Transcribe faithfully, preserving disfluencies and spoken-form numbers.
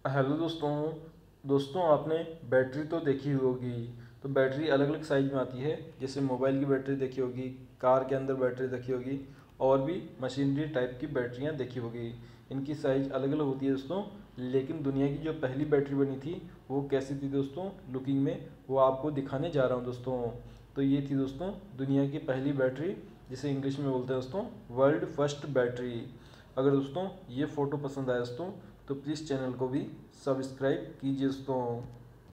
Hello दोस्तों दोस्तों आपने बैटरी तो देखी होगी। तो बैटरी अलग अलग साइज में आती है। जैसे मोबाइल की बैटरी देखी होगी, कार के अंदर बैटरी देखी होगी, और भी मशीनरी टाइप की बैटरियां देखी होगी। इनकी साइज अलग अलग होती है दोस्तों। लेकिन दुनिया की जो पहली बैटरी बनी थी वो कैसी थी दोस्तों, लुकिंग में, वो आपको दिखाने जा रहा हूँ दोस्तों। तो ये थी दोस्तों दुनिया की पहली बैटरी, जिसे इंग्लिश में बोलते हैं दोस्तों वर्ल्ड फर्स्ट बैटरी। अगर दोस्तों ये फ़ोटो पसंद आए दोस्तों तो प्लीज़ चैनल को भी सब्सक्राइब कीजिए दोस्तों।